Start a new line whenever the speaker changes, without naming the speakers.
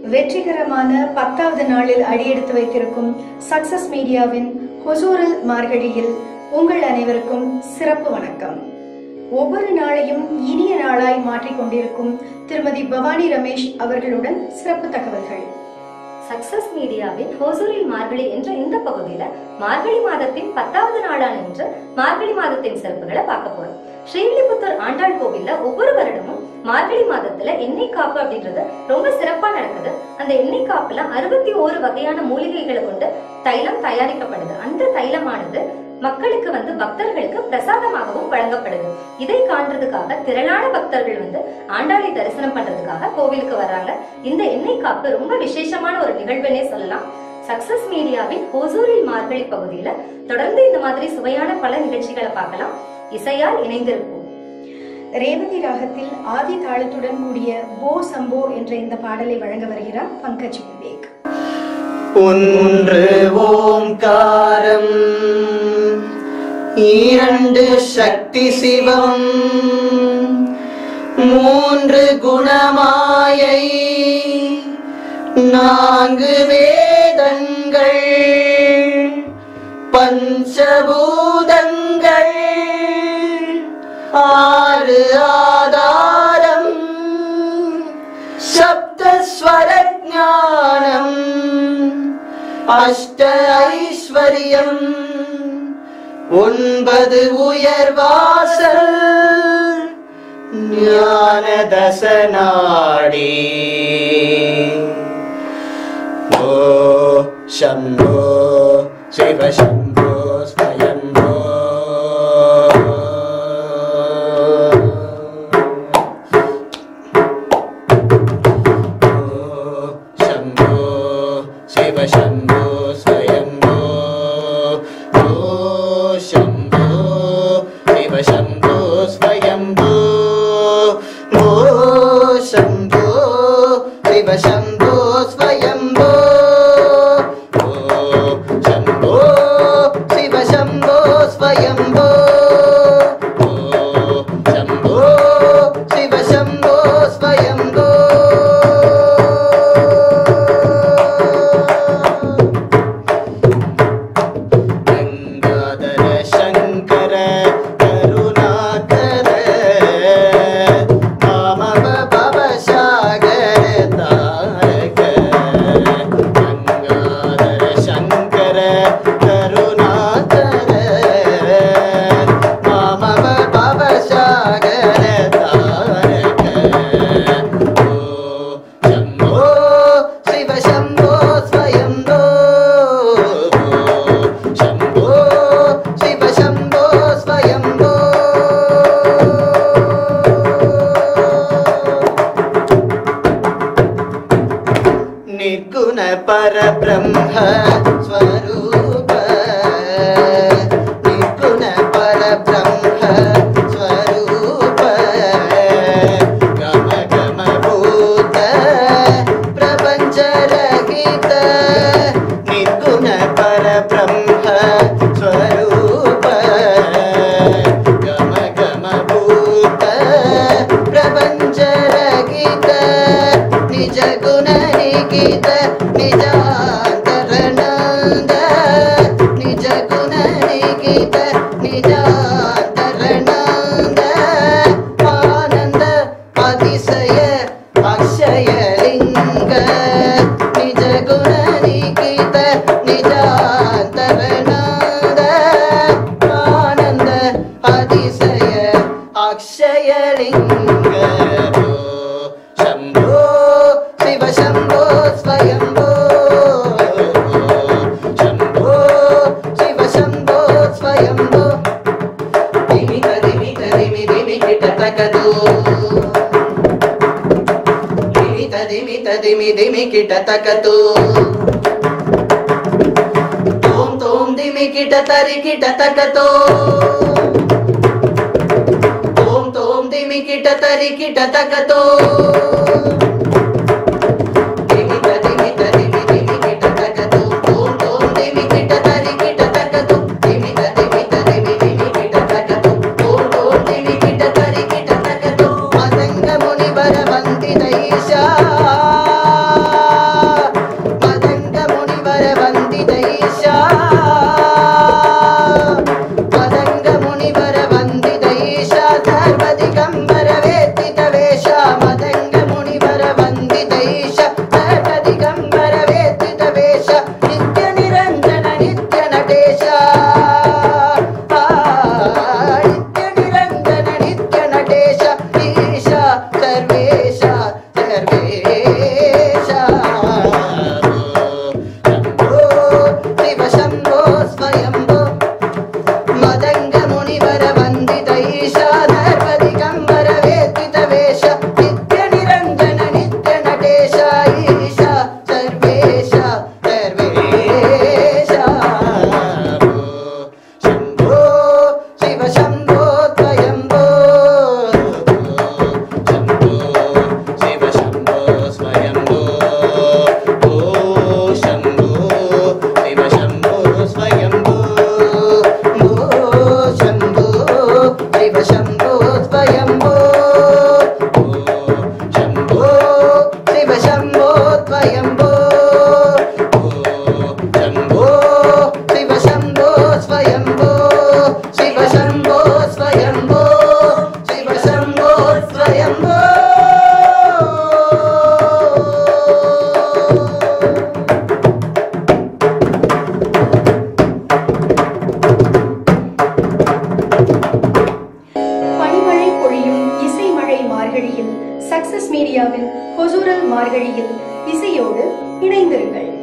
வெற்றிகரமான 10வது நாளில் அடியெடுத்து வைத்திருக்கும் சக்சஸ் மீடியாவின் ஹுசூரில் மார்கழியில் உங்கள் அனைவருக்கும் சிறப்பு வணக்கம். ஒவ்வொரு நாளையும் இனிய நாளாய் மாற்றிக்கொண்டிருக்கும் திருமதி பவானி ரமேஷ் அவர்களுடன் சிறப்பு தகவல்கள்.
சக்சஸ் மீடியாவின் ஹோசூரில் மார்கழி என்ற இந்த பகுதியில மார்கழி மாதத்தின் 10வது நாளான இன்று மார்கழி மாதத்தின் சிறப்புகளை பார்க்க போறோம். ஸ்ரீவில்லிபுத்தூர் ஆண்டாள் கோவில்ல ஒவ்வொரு வருடமும் மார்கழி மாதத்துல எண்ணெய் காப்பு அப்படின்றது ரொம்ப சிறப்பா நடக்குது. அந்த எண்ணெய் காப்புல 61 வகையான மூலிகைகளை கொண்டு தைலம் தயாரிக்கப்படுது. அந்த தைலமானது மக்களுக்கு பக்தர்களுக்கு பிரசாதமாகவும் வழங்கப்படுது. இதை காண்றதுக்காக திரளான பக்தர்கள் ஆண்டாளை தரிசனம் பண்றதுக்காக கோவிலுக்கு வர்றாங்க. இந்த எண்ணெய் காப்பு ரொம்ப விசேஷமான ஒரு நிகழ்வுன்னே சொல்லலாம். சக்சஸ் மீடியாவின் ஹோசூரில் மார்கழி பகுதியில தொடர்ந்து இந்த மாதிரி சுவையான பல நிகழ்ச்சிகளை பார்க்கலாம். இசையால் இணைந்திருப்போம்.
ரேவதி ராகத்தில் ஆதி தாளத்துடன் கூடிய போ சம்போ என்ற இந்த பாடலை வழங்க வருகிறார் பங்கஜ் விவேக்.
ஒன்று ஓம்காரம், இரண்டு சக்தி சிவம், மூன்று குணமாயை, நான்கு வேதங்கள், பஞ்சபூதங்கள், ஆறு ஆதாரம், சப்தஸ்வர ஞானம், அஷ்ட ஐஸ்வர்யம், 9 உயர்வாசல், ஞான தசநாடி. ஓ சம்போ சிவ சம்போ ஸ்வயம்போ. शंभो स्वयंभो, ओ शंभो शिव शंभो स्वयंभो, ओ शंभो शिव शंभो स्वयंभो, ओ शंभो शिव शंभो स्वयंभो, ओ शंभो शिव शंभो स्वयंभो. निर्गुण परब्रह्म स्वरूप, निर्गुण परब्रह्म स्वरूप, गम गम भूत प्रपंच रहित, निर्गुण परब्रह्म स्वरूप, गम गम भूत प्रपंच रहित, निज गुण निज निजांतरनंद, निज गुण निगित निजांतरनंद, आनंद अतिशय अक्षय लिंग, निज गुण निगित निजांतरनंद, आनंद अतिशय अक्षय लिंग. शंभो शिव शंभो स्वयंभो, शंभो शिव शंभो स्वयंभो. दिमि दिमि दिमि दिमि किटतकदो, दिमि दिमि दिमि किटतकदो, तोम तोम दिमि किटतरि किटतकदो, तोम तोम दिमि किटतरि किटतकदो. मुनि बर वंदित ईशा
மார்கழியில் சக்சஸ் மீடியாவின் ஹொசூரல் மார்கழியில் இசையோடு இணைந்திருங்கள்.